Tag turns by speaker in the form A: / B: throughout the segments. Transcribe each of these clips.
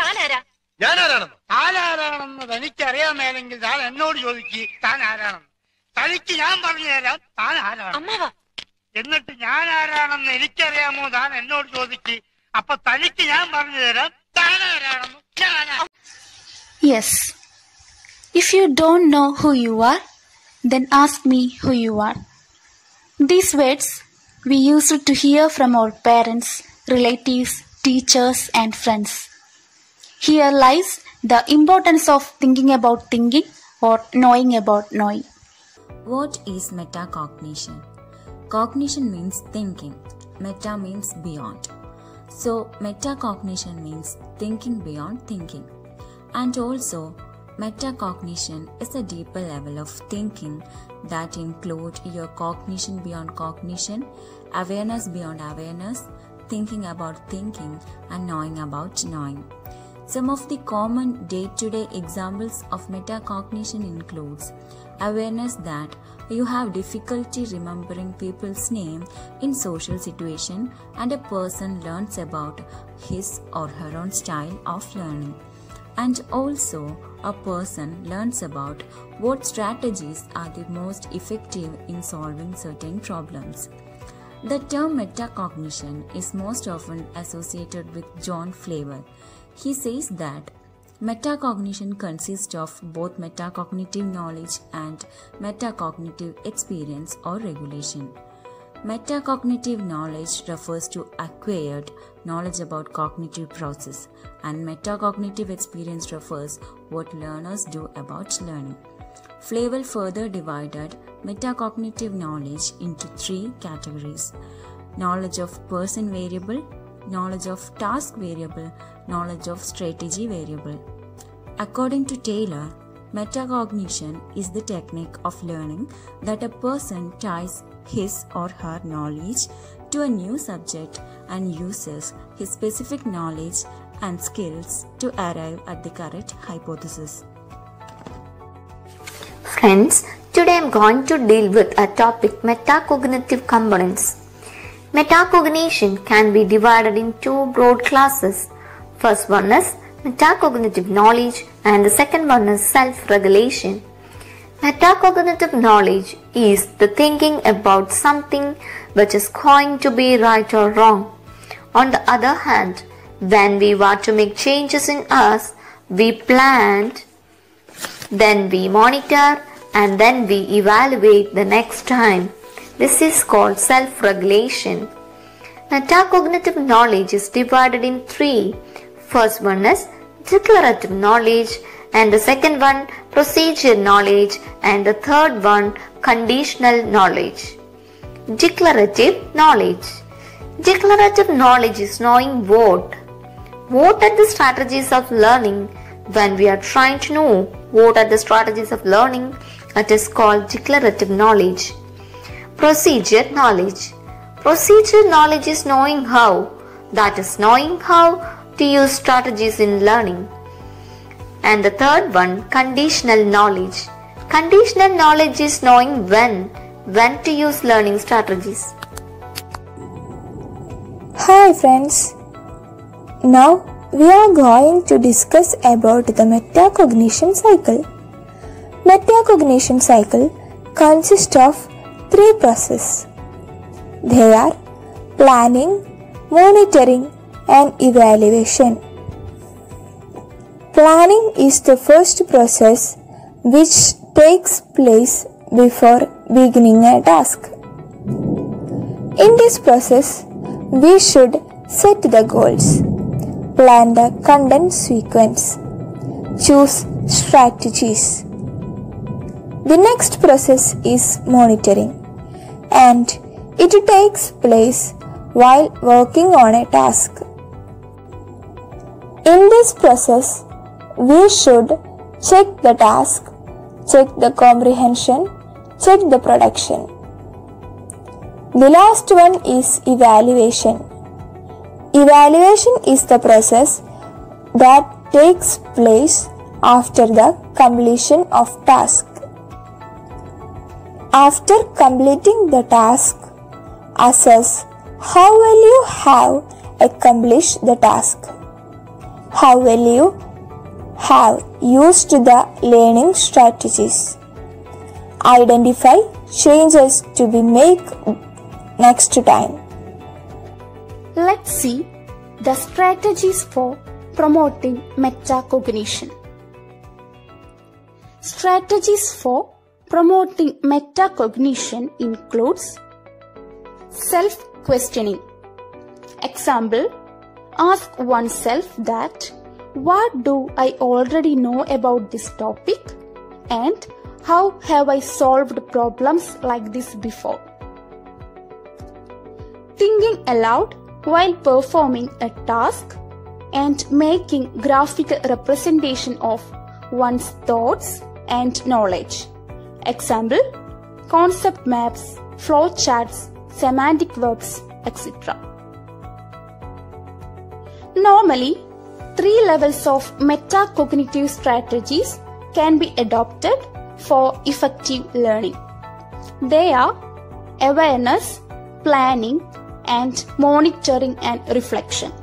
A: താനാരാ?
B: ഞാനാരാണെന്ന്
C: താനാരാണെന്ന് തനിക്കറിയാമേലെങ്കിൽ താൻ എന്നോട് ചോദിക്ക് താൻ ആരാണെന്ന്. തനിക്ക് ഞാൻ പറഞ്ഞു തരാം താൻ ആരാണ്.
A: അമ്മാവാ,
C: എന്നിട്ട് ഞാൻ ആരാണെന്ന് എനിക്കറിയാമോ താൻ എന്നോട് ചോദിക്ക്. അപ്പൊ തനിക്ക് ഞാൻ പറഞ്ഞു തരാം താൻ ആരാണെന്ന്.
D: Yes. If you don't know who you are, then ask me who you are. These words we used to hear from our parents, relatives, teachers and friends. Here lies the importance of thinking about thinking or knowing about knowing.
E: What is metacognition? Cognition means thinking. Meta means beyond. So metacognition means thinking beyond thinking. And also, metacognition is a deeper level of thinking that includes your cognition beyond cognition, awareness beyond awareness, thinking about thinking, and knowing about knowing. Some of the common day-to-day examples of metacognition includes awareness that you have difficulty remembering people's name in social situation and a person learns about his or her own style of learning. And also, a person learns about what strategies are the most effective in solving certain problems. The term metacognition is most often associated with John Flavel. He says that metacognition consists of both metacognitive knowledge and metacognitive experience or regulation. Metacognitive knowledge refers to acquired knowledge about cognitive process, and metacognitive experience refers what learners do about learning. Flavel further divided metacognitive knowledge into 3 categories: knowledge of person variable, knowledge of task variable, knowledge of strategy variable. According to Taylor, metacognition is the technique of learning that a person ties his or her knowledge to a new subject and uses his specific knowledge and skills to arrive at the correct hypothesis.
F: Friends, today I am going to deal with a topic: metacognitive components. Metacognition can be divided in 2 broad classes. First one is metacognitive knowledge and the second one is self-regulation. Metacognitive knowledge is the thinking about something which is going to be right or wrong. On the other hand, when we want to make changes in us, we plan, then we monitor, and then we evaluate the next time. This is called self-regulation. Metacognitive knowledge is divided in 3. First one is declarative knowledge, and the second one procedure knowledge, and the third one conditional knowledge. Declarative knowledge. Declarative knowledge is knowing what are the strategies of learning. When we are trying to know what are the strategies of learning, it is called declarative knowledge. Procedure knowledge. Procedure knowledge is knowing how, that is knowing how to use strategies in learning. And the third one, conditional knowledge. Conditional knowledge is knowing when to use learning strategies.
G: Hi friends, now we are going to discuss about the metacognition cycle. Metacognition cycle consists of 3 processes. They are planning, monitoring and evaluation. Planning is the first process which takes place before beginning a task. In this process, we should set the goals, plan the content sequence, choose strategies. The next process is monitoring, and it takes place while working on a task. In this process, we should check the task, check the comprehension, check the production. The last one is evaluation. Evaluation is the process that takes place after the completion of task. After completing the task, assess how well you have accomplished the task. how well you have used the learning strategies. Identify changes to be made next time.
D: Let's see the strategies for promoting metacognition. Strategies for promoting metacognition includes self-questioning. Example, ask oneself that what do I already know about this topic and how have I solved problems like this before? Thinking aloud while performing a task and making graphical representation of one's thoughts and knowledge. Example, concept maps, flowcharts, semantic verbs, etc. Normally, 3 levels of metacognitive strategies can be adopted for effective learning. They are awareness, planning, and monitoring and reflection.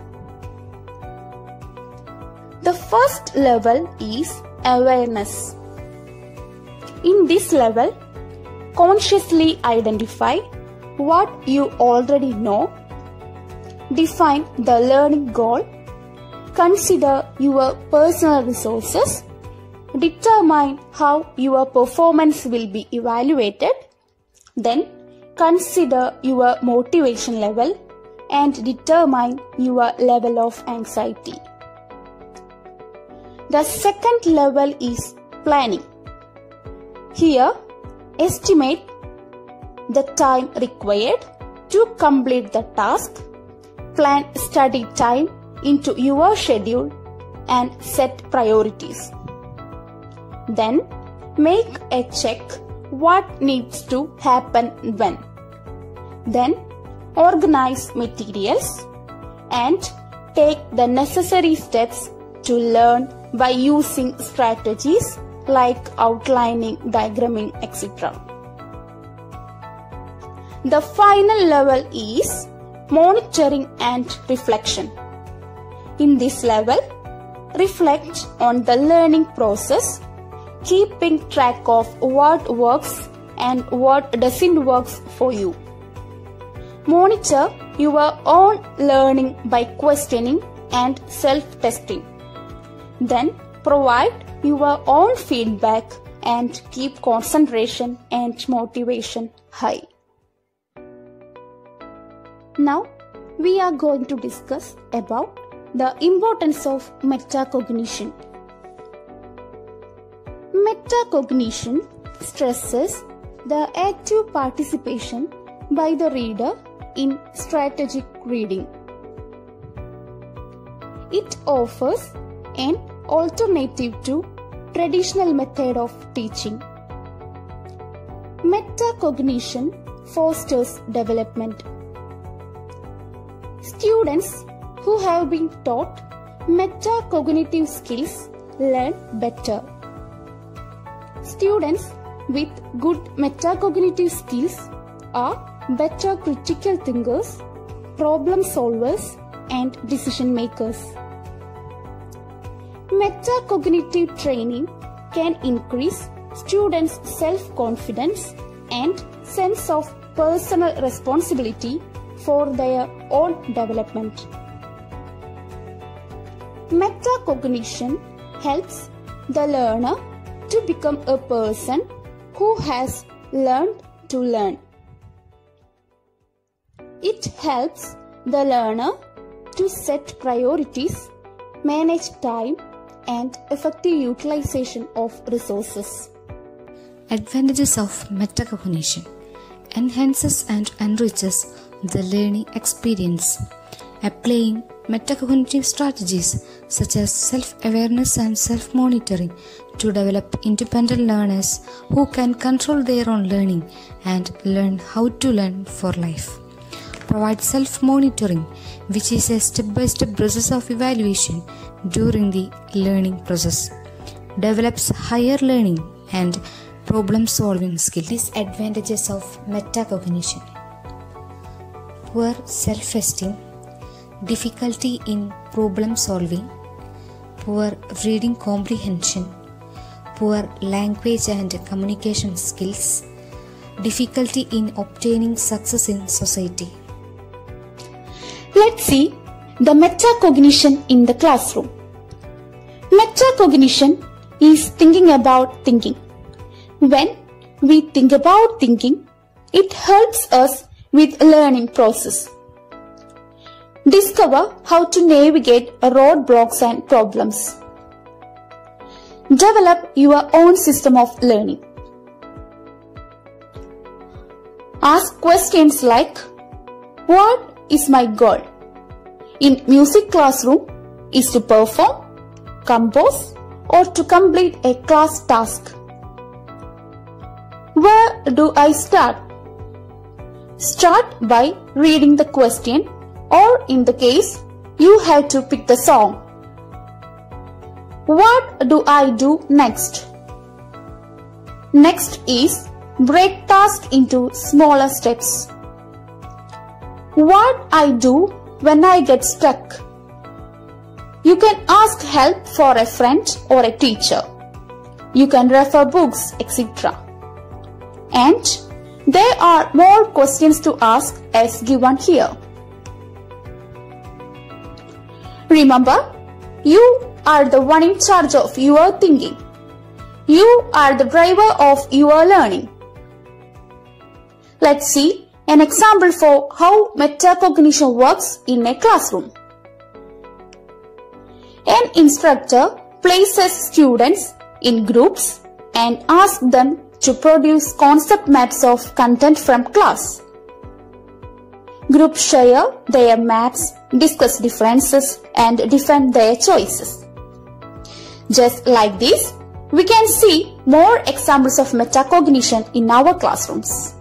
D: The first level is awareness. In this level, consciously identify what you already know, define the learning goal, consider your personal resources, determine how your performance will be evaluated, then consider your motivation level and determine your level of anxiety. The second level is planning. Here, estimate the time required to complete the task, plan study time into your schedule and set priorities. Then, make a check what needs to happen when. Then, organize materials and take the necessary steps to learn by using strategies like outlining, diagramming, etc. The final level is monitoring and reflection. In this level, reflect on the learning process, keeping track of what works and what doesn't work for you. Monitor your own learning by questioning and self-testing. Then provide your own feedback and keep concentration and motivation high. Now we are going to discuss about the importance of metacognition. Metacognition stresses the active participation by the reader in strategic reading. It offers an alternative to traditional method of teaching. Metacognition fosters development. Students who have been taught metacognitive skills learn better. Students with good metacognitive skills are better critical thinkers, problem solvers, and decision makers. Metacognitive training can increase students' self-confidence and sense of personal responsibility for their own development. Metacognition helps the learner to become a person who has learned to learn. It helps the learner to set priorities, manage time, and effective utilization of resources.
A: Advantages of metacognition: enhances and enriches the learning experience. Applying metacognitive strategies such as self-awareness and self-monitoring to develop independent learners who can control their own learning and learn how to learn for life. Provide self-monitoring, which is a step-by-step process of evaluation during the learning process. Develops higher learning and problem-solving skills. Disadvantages of metacognition: poor self-esteem, difficulty in problem solving, poor reading comprehension, poor language and communication skills, difficulty in obtaining success in society.
D: Let's see the metacognition in the classroom. Metacognition is thinking about thinking. When we think about thinking, it helps us with learning process. Discover how to navigate roadblocks and problems. Develop your own system of learning. Ask questions like, what is my goal? In music classroom, is to perform, compose, or to complete a class task. Where do I start? Start by reading the question, or in the case, you have to pick the song. What do I do next? Next is break task into smaller steps. What I do when I get stuck? You can ask help for a friend or a teacher. You can refer books, etc. And there are more questions to ask as given here. Remember, you are the one in charge of your thinking. You are the driver of your learning. Let's see an example for how metacognition works in a classroom. An instructor places students in groups and asks them to produce concept maps of content from class. Groups share their maps, discuss differences, and defend their choices. Just like this, we can see more examples of metacognition in our classrooms.